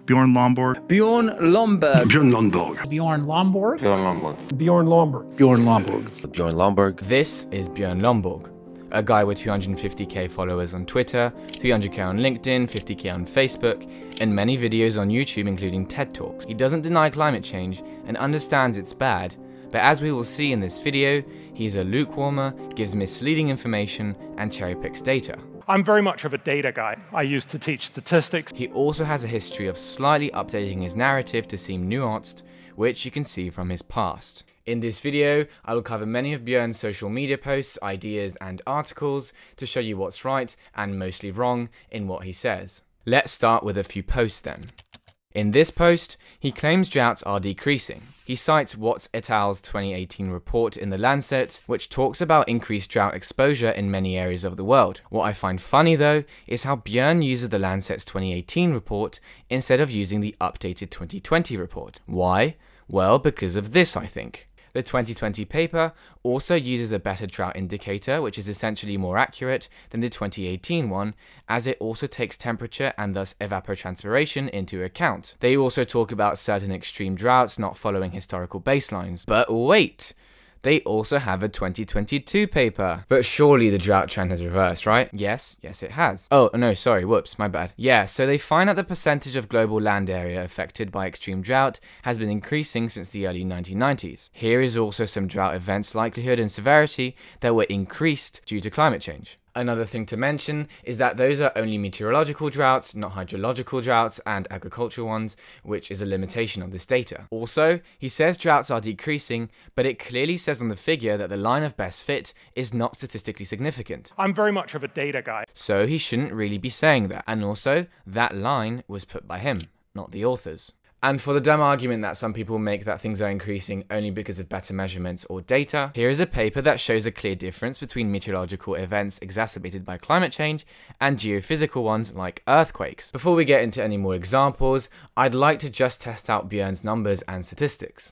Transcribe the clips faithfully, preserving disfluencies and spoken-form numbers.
Bjorn Lomborg. Bjorn Lomborg. Bjorn Lomborg. Bjorn Lomborg. Bjorn Lomborg. Bjorn Lomborg. Bjorn Lomborg. Bjorn Lomborg. This is Bjorn Lomborg, a guy with two hundred fifty K followers on Twitter, three hundred K on LinkedIn, fifty K on Facebook, and many videos on YouTube including TED Talks. He doesn't deny climate change and understands it's bad, but as we will see in this video, he's a lukewarmer, gives misleading information, and cherry-picks data. I'm very much of a data guy. I used to teach statistics. He also has a history of slightly updating his narrative to seem nuanced, which you can see from his past. In this video, I will cover many of Bjorn's social media posts, ideas, and articles to show you what's right and mostly wrong in what he says. Let's start with a few posts then. In this post, he claims droughts are decreasing. He cites Watts et al.'s twenty eighteen report in the Lancet, which talks about increased drought exposure in many areas of the world. What I find funny though, is how Bjorn uses the Lancet's twenty eighteen report instead of using the updated twenty twenty report. Why? Well, because of this, I think. The twenty twenty paper also uses a better drought indicator, which is essentially more accurate than the twenty eighteen one, as it also takes temperature and thus evapotranspiration into account. They also talk about certain extreme droughts not following historical baselines. But wait! They also have a twenty twenty-two paper. But surely the drought trend has reversed, right? Yes, yes it has. Oh, no, sorry, whoops, my bad. Yeah, so they find that the percentage of global land area affected by extreme drought has been increasing since the early nineteen nineties. Here is also some drought events' likelihood and severity that were increased due to climate change. Another thing to mention is that those are only meteorological droughts, not hydrological droughts and agricultural ones, which is a limitation of this data. Also, he says droughts are decreasing, but it clearly says on the figure that the line of best fit is not statistically significant. I'm very much of a data guy. So he shouldn't really be saying that. And also, that line was put by him, not the authors. And for the dumb argument that some people make that things are increasing only because of better measurements or data, here is a paper that shows a clear difference between meteorological events exacerbated by climate change and geophysical ones like earthquakes. Before we get into any more examples, I'd like to just test out Bjorn's numbers and statistics.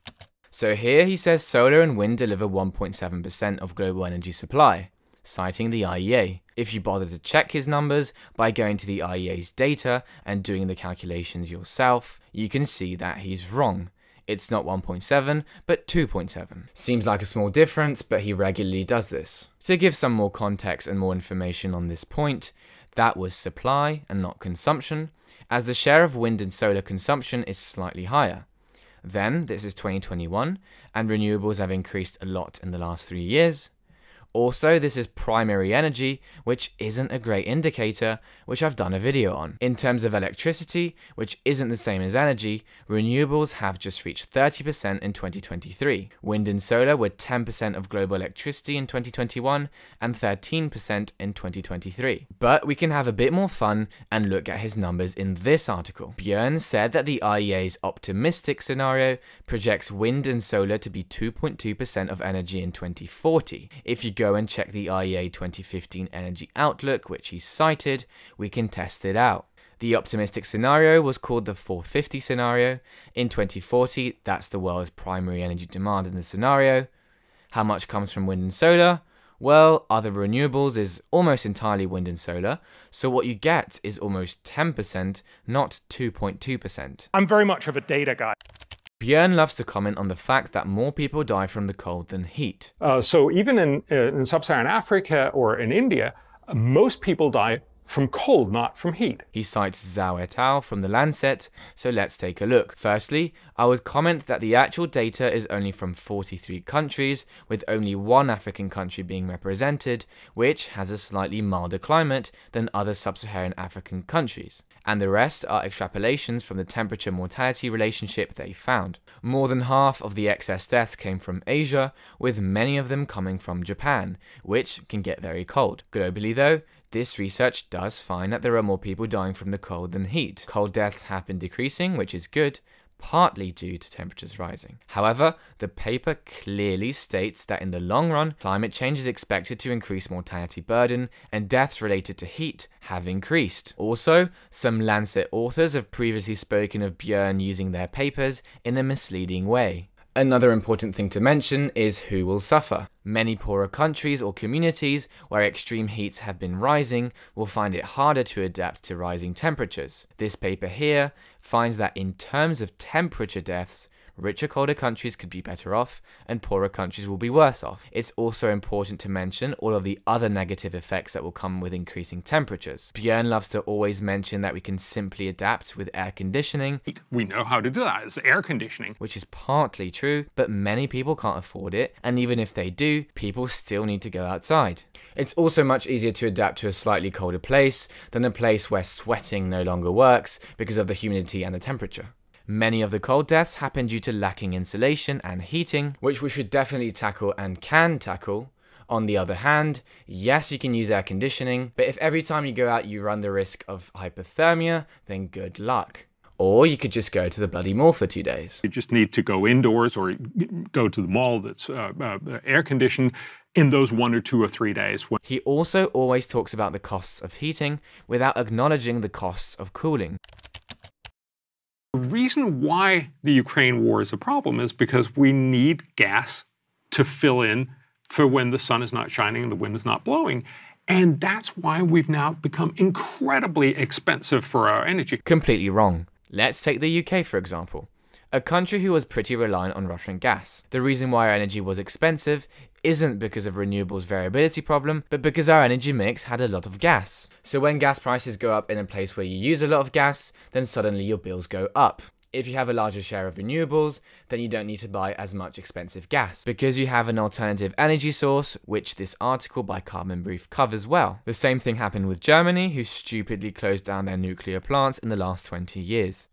So here he says solar and wind deliver one point seven percent of global energy supply, citing the I E A. If you bother to check his numbers by going to the I E A's data and doing the calculations yourself, you can see that he's wrong. It's not one point seven, but two point seven. Seems like a small difference, but he regularly does this. To give some more context and more information on this point, that was supply and not consumption, as the share of wind and solar consumption is slightly higher. Then, this is twenty twenty-one, and renewables have increased a lot in the last three years. Also, this is primary energy, which isn't a great indicator, which I've done a video on. In terms of electricity, which isn't the same as energy, renewables have just reached thirty percent in twenty twenty-three. Wind and solar were ten percent of global electricity in twenty twenty-one and thirteen percent in twenty twenty-three. But we can have a bit more fun and look at his numbers in this article. Bjorn said that the I E A's optimistic scenario projects wind and solar to be two point two percent of energy in twenty forty. If you go and check the I E A twenty fifteen Energy Outlook, which he cited, we can test it out. The optimistic scenario was called the four fifty scenario. In twenty forty, that's the world's primary energy demand in the scenario. How much comes from wind and solar? Well, other renewables is almost entirely wind and solar, so what you get is almost ten percent, not two point two percent. I'm very much of a data guy. Bjorn loves to comment on the fact that more people die from the cold than heat. Uh, so even in, uh, in sub-Saharan Africa or in India, uh, most people die from cold, not from heat. He cites Zhao et al. From the Lancet, so let's take a look. Firstly, I would comment that the actual data is only from forty-three countries, with only one African country being represented, which has a slightly milder climate than other sub-Saharan African countries. And the rest are extrapolations from the temperature-mortality relationship they found. More than half of the excess deaths came from Asia, with many of them coming from Japan, which can get very cold. Globally though, this research does find that there are more people dying from the cold than heat. Cold deaths have been decreasing, which is good, partly due to temperatures rising. However, the paper clearly states that in the long run, climate change is expected to increase mortality burden, and deaths related to heat have increased. Also, some Lancet authors have previously spoken of Bjorn using their papers in a misleading way. Another important thing to mention is who will suffer. Many poorer countries or communities where extreme heats have been rising will find it harder to adapt to rising temperatures. This paper here finds that in terms of temperature deaths, richer, colder countries could be better off, and poorer countries will be worse off. It's also important to mention all of the other negative effects that will come with increasing temperatures. Bjorn loves to always mention that we can simply adapt with air conditioning. We know how to do that. It's air conditioning. Which is partly true, but many people can't afford it, and even if they do, people still need to go outside. It's also much easier to adapt to a slightly colder place than a place where sweating no longer works because of the humidity and the temperature. Many of the cold deaths happen due to lacking insulation and heating, which we should definitely tackle and can tackle. On the other hand, yes, you can use air conditioning, but if every time you go out you run the risk of hypothermia, then good luck. Or you could just go to the bloody mall for two days. You just need to go indoors or go to the mall that's uh, uh, air conditioned in those one or two or three days. He also always talks about the costs of heating without acknowledging the costs of cooling. The reason why the Ukraine war is a problem is because we need gas to fill in for when the sun is not shining and the wind is not blowing. And that's why we've now become incredibly expensive for our energy. Completely wrong. Let's take the U K for example. A country who was pretty reliant on Russian gas. The reason why our energy was expensive isn't because of renewables variability problem, but because our energy mix had a lot of gas. So when gas prices go up in a place where you use a lot of gas, then suddenly your bills go up. If you have a larger share of renewables, then you don't need to buy as much expensive gas, because you have an alternative energy source, which this article by Carbon Brief covers well. The same thing happened with Germany, who stupidly closed down their nuclear plants in the last twenty years.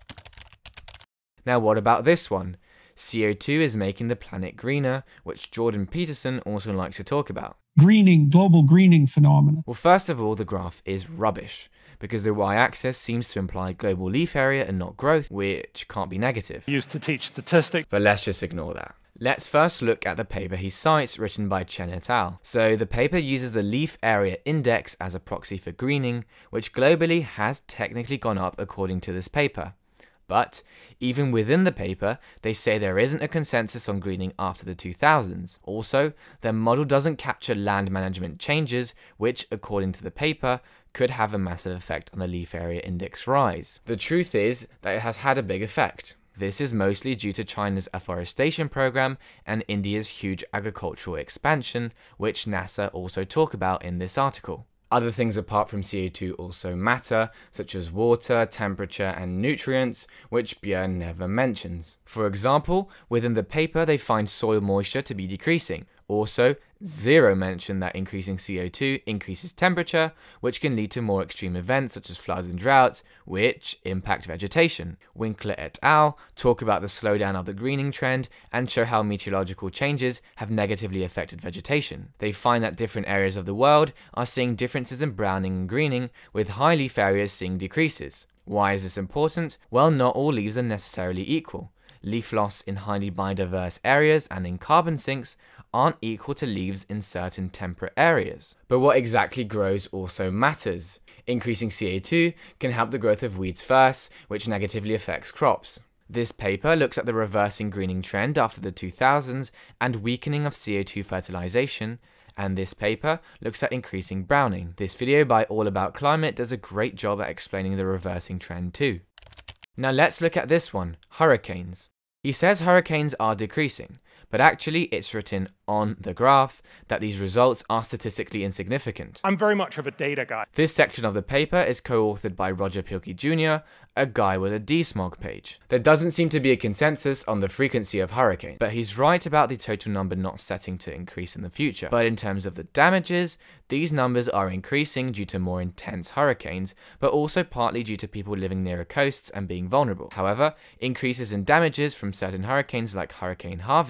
Now what about this one? C O two is making the planet greener, which Jordan Peterson also likes to talk about. Greening, global greening phenomena. Well, first of all, the graph is rubbish, because the y-axis seems to imply global leaf area and not growth, which can't be negative. Used to teach statistics. But let's just ignore that. Let's first look at the paper he cites, written by Chen et al. So the paper uses the leaf area index as a proxy for greening, which globally has technically gone up according to this paper. But even within the paper, they say there isn't a consensus on greening after the two thousands. Also, their model doesn't capture land management changes, which, according to the paper, could have a massive effect on the leaf area index rise. The truth is that it has had a big effect. This is mostly due to China's afforestation program and India's huge agricultural expansion, which NASA also talk about in this article. Other things apart from C O two also matter, such as water, temperature, and nutrients, which Bjorn never mentions. For example, within the paper they find soil moisture to be decreasing. Also, GZERO mentioned that increasing C O two increases temperature, which can lead to more extreme events such as floods and droughts, which impact vegetation. Winkler et al. Talk about the slowdown of the greening trend and show how meteorological changes have negatively affected vegetation. They find that different areas of the world are seeing differences in browning and greening, with high leaf areas seeing decreases. Why is this important? Well, not all leaves are necessarily equal. Leaf loss in highly biodiverse areas and in carbon sinks aren't equal to leaves in certain temperate areas. But what exactly grows also matters. Increasing C O two can help the growth of weeds first, which negatively affects crops. This paper looks at the reversing greening trend after the two thousands and weakening of C O two fertilization, and this paper looks at increasing browning. This video by All About Climate does a great job at explaining the reversing trend too. Now let's look at this one, hurricanes. He says hurricanes are decreasing, but actually it's written on the graph that these results are statistically insignificant. I'm very much of a data guy. This section of the paper is co-authored by Roger Pielke Junior, a guy with a D SMOG page. There doesn't seem to be a consensus on the frequency of hurricanes, but he's right about the total number not setting to increase in the future. But in terms of the damages, these numbers are increasing due to more intense hurricanes, but also partly due to people living nearer coasts and being vulnerable. However, increases in damages from certain hurricanes like Hurricane Harvey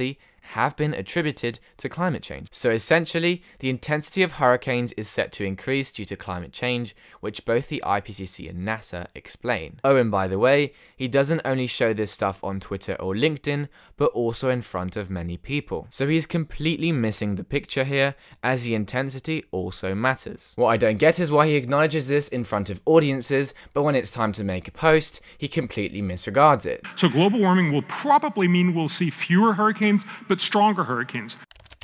have been attributed to climate change. So essentially, the intensity of hurricanes is set to increase due to climate change, which both the I P C C and NASA explain. Oh, and by the way, he doesn't only show this stuff on Twitter or LinkedIn, but also in front of many people. So he's completely missing the picture here, as the intensity also matters. What I don't get is why he acknowledges this in front of audiences, but when it's time to make a post, he completely disregards it. So global warming will probably mean we'll see fewer hurricanes, but stronger hurricanes.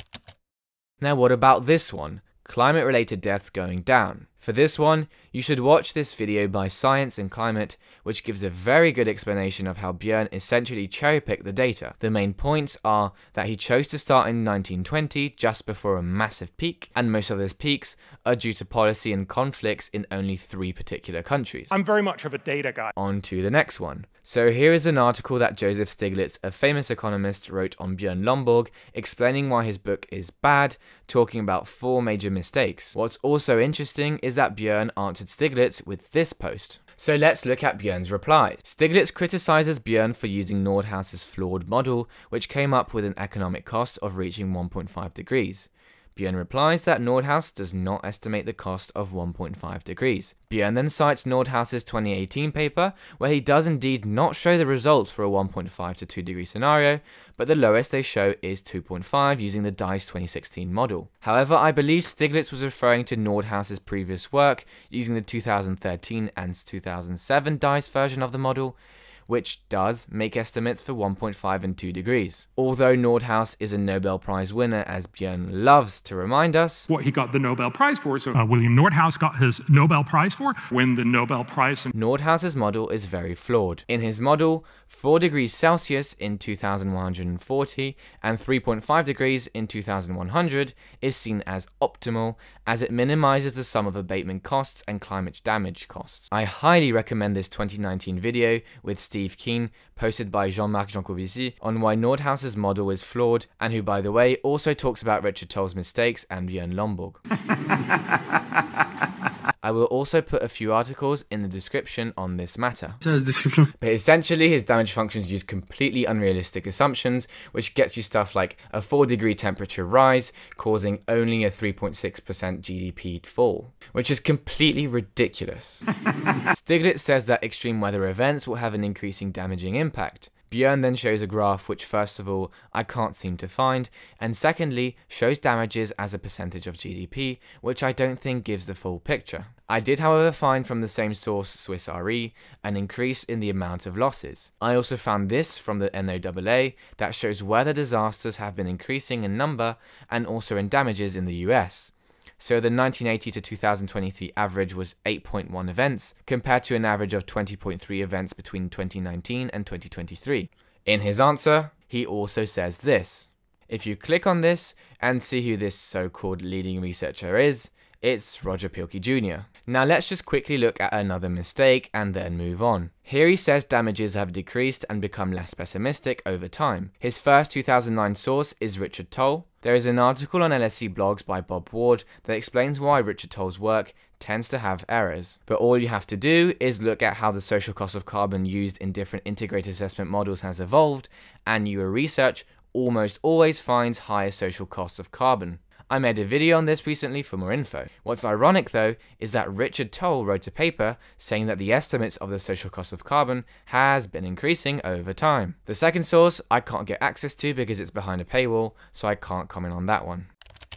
Now what about this one? Climate-related deaths going down. For this one, you should watch this video by Science and Climate, which gives a very good explanation of how Bjorn essentially cherry-picked the data. The main points are that he chose to start in nineteen twenty, just before a massive peak, and most of those peaks are due to policy and conflicts in only three particular countries. I'm very much of a data guy. On to the next one. So here is an article that Joseph Stiglitz, a famous economist, wrote on Bjorn Lomborg, explaining why his book is bad, talking about four major mistakes. What's also interesting is that Bjorn answered Stiglitz with this post. So let's look at Bjorn's replies. Stiglitz criticizes Bjorn for using Nordhaus's flawed model, which came up with an economic cost of reaching one point five degrees. Bjorn replies that Nordhaus does not estimate the cost of one point five degrees. Bjorn then cites Nordhaus's twenty eighteen paper, where he does indeed not show the results for a one point five to two degree scenario, but the lowest they show is two point five using the DICE twenty sixteen model. However, I believe Stiglitz was referring to Nordhaus's previous work using the two thousand thirteen and two thousand seven DICE version of the model, which does make estimates for one point five and two degrees. Although Nordhaus is a Nobel Prize winner, as Bjorn loves to remind us, What he got the Nobel Prize for, so uh, William Nordhaus got his Nobel Prize for, when the Nobel Prize... In Nordhaus's model is very flawed. In his model, four degrees Celsius in two thousand one hundred forty and three point five degrees in two thousand one hundred is seen as optimal, as it minimizes the sum of abatement costs and climate damage costs. I highly recommend this twenty nineteen video with Steve Keen, posted by Jean-Marc Jancovici, on why Nordhaus's model is flawed, and who, by the way, also talks about Richard Toll's mistakes and Bjorn Lomborg. I will also put a few articles in the description on this matter. Description. But essentially, his damage functions use completely unrealistic assumptions, which gets you stuff like a four degree temperature rise, causing only a three point six percent G D P fall, which is completely ridiculous. Stiglitz says that extreme weather events will have an increasing damaging impact. Bjorn then shows a graph which, first of all, I can't seem to find, and secondly, shows damages as a percentage of G D P, which I don't think gives the full picture. I did, however, find from the same source, Swiss Re, an increase in the amount of losses. I also found this from the N O A A that shows weather disasters have been increasing in number and also in damages in the U S. So the nineteen eighty to two thousand twenty-three average was eight point one events, compared to an average of twenty point three events between twenty nineteen and twenty twenty-three. In his answer, he also says this. If you click on this and see who this so-called leading researcher is, it's Roger Pielke Junior Now let's just quickly look at another mistake and then move on. Here he says damages have decreased and become less pessimistic over time. His first two thousand nine source is Richard Toll. There is an article on L S E blogs by Bob Ward that explains why Richard Toll's work tends to have errors. But all you have to do is look at how the social cost of carbon used in different integrated assessment models has evolved, and your research almost always finds higher social costs of carbon. I made a video on this recently for more info. What's ironic though is that Richard Toll wrote a paper saying that the estimates of the social cost of carbon has been increasing over time. The second source I can't get access to because it's behind a paywall, so I can't comment on that one.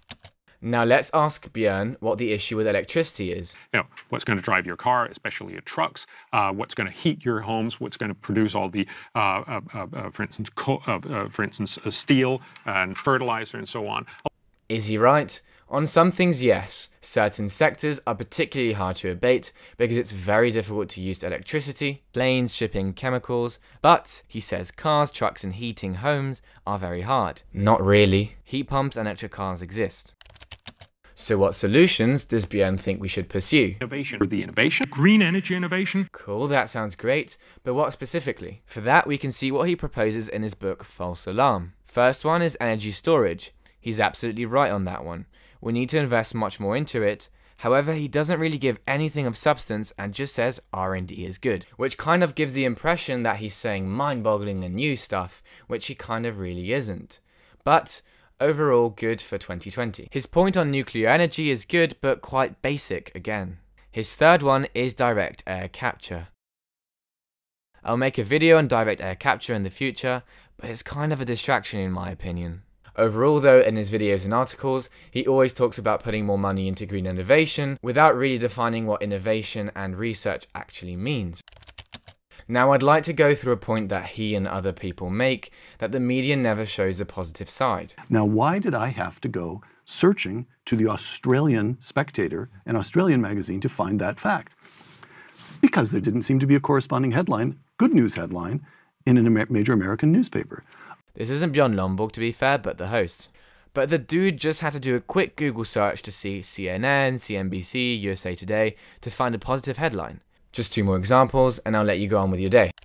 Now let's ask Bjorn what the issue with electricity is. You know, what's going to drive your car, especially your trucks, uh, what's going to heat your homes, what's going to produce all the, uh, uh, uh, for instance, co uh, uh, for instance, uh, steel and fertilizer and so on. Is he right? On some things, yes. Certain sectors are particularly hard to abate because it's very difficult to use electricity, planes, shipping, chemicals, but he says cars, trucks and heating homes are very hard. Not really. Heat pumps and electric cars exist. So what solutions does Bjorn think we should pursue? Innovation for the innovation. Green energy innovation. Cool, that sounds great, but what specifically? For that, we can see what he proposes in his book False Alarm. First one is energy storage. He's absolutely right on that one. We need to invest much more into it. However, he doesn't really give anything of substance and just says R and D is good, which kind of gives the impression that he's saying mind-boggling and new stuff, which he kind of really isn't. but overall good for twenty twenty. His point on nuclear energy is good, but quite basic again. His third one is direct air capture. I'll make a video on direct air capture in the future, but it's kind of a distraction in my opinion. Overall though, in his videos and articles, he always talks about putting more money into green innovation without really defining what innovation and research actually means. Now I'd like to go through a point that he and other people make, that the media never shows a positive side. Now why did I have to go searching to the Australian Spectator, an Australian magazine, to find that fact? Because there didn't seem to be a corresponding headline, good news headline, in a major American newspaper. This isn't Bjorn Lomborg to be fair, but the host. But the dude just had to do a quick Google search to see C N N, C N B C, U S A Today to find a positive headline. Just two more examples and I'll let you go on with your day.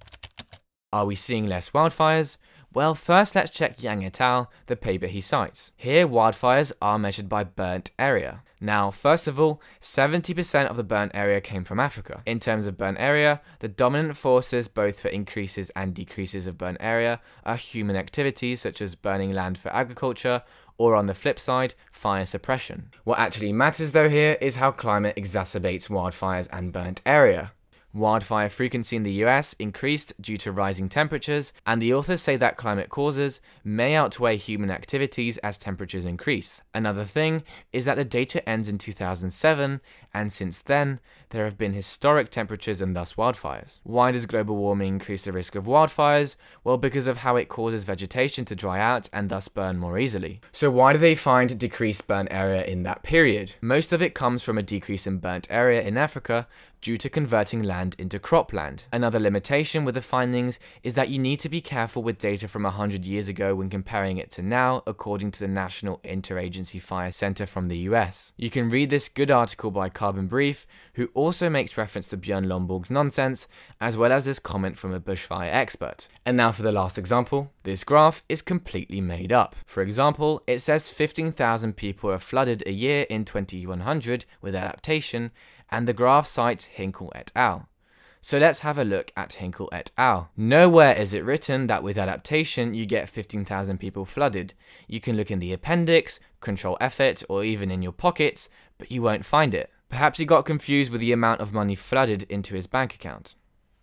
Are we seeing less wildfires? Well, first let's check Yang et al., the paper he cites. Here, wildfires are measured by burnt area. Now, first of all, seventy percent of the burnt area came from Africa. In terms of burnt area, the dominant forces both for increases and decreases of burnt area are human activities such as burning land for agriculture, or on the flip side, fire suppression. What actually matters though here is how climate exacerbates wildfires and burnt area. Wildfire frequency in the U S increased due to rising temperatures, and the authors say that climate causes may outweigh human activities as temperatures increase. Another thing is that the data ends in two thousand seven, and since then, there have been historic temperatures and thus wildfires. Why does global warming increase the risk of wildfires? Well, because of how it causes vegetation to dry out and thus burn more easily. So why do they find decreased burnt area in that period? Most of it comes from a decrease in burnt area in Africa due to converting land into cropland. Another limitation with the findings is that you need to be careful with data from one hundred years ago when comparing it to now, according to the National Interagency Fire Center from the U S. You can read this good article by Carbon Brief, who also makes reference to Bjorn Lomborg's nonsense, as well as this comment from a bushfire expert. And now for the last example. This graph is completely made up. For example, it says fifteen thousand people are flooded a year in twenty-one hundred with adaptation, and the graph cites Hinkle et al. So let's have a look at Hinkle et al. Nowhere is it written that with adaptation you get fifteen thousand people flooded. You can look in the appendix, Control F, or even in your pockets, but you won't find it. Perhaps he got confused with the amount of money flooded into his bank account.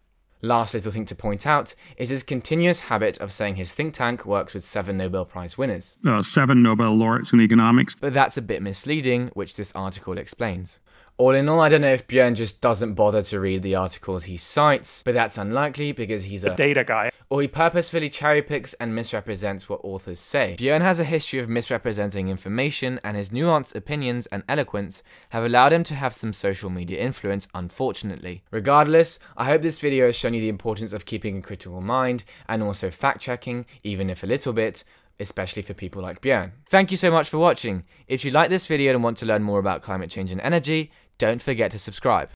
Last little thing to point out is his continuous habit of saying his think tank works with seven Nobel Prize winners. Uh, seven Nobel laureates in economics. But that's a bit misleading, which this article explains. All in all, I don't know if Bjorn just doesn't bother to read the articles he cites, but that's unlikely because he's a data guy. Or he purposefully cherry picks and misrepresents what authors say. Bjorn has a history of misrepresenting information, and his nuanced opinions and eloquence have allowed him to have some social media influence, unfortunately. Regardless, I hope this video has shown you the importance of keeping a critical mind and also fact-checking, even if a little bit, especially for people like Bjorn. Thank you so much for watching. If you like this video and want to learn more about climate change and energy, don't forget to subscribe.